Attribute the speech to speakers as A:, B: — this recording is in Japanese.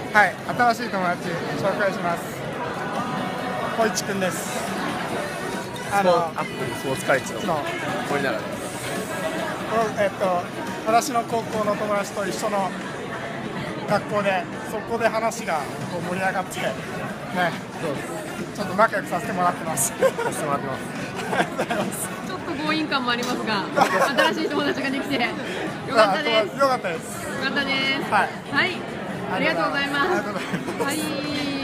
A: はい、新しい友達紹介します。小市くんです。
B: アップルスポーツカレッジの森永です。
A: 私の高校の友達と一緒の学校で、そこで話がこう盛り上がってね、
B: そうです。
A: ちょっと仲良くさせてもらってます。
B: させてもらってます。
A: ありがとうございます。
C: ちょっと強引感もありますが、新しい友達ができてよかったです。
A: よかったです。
C: よかったです。
A: はい。
C: はい、ありがとうございます。
A: ありがとうございます。
C: はい。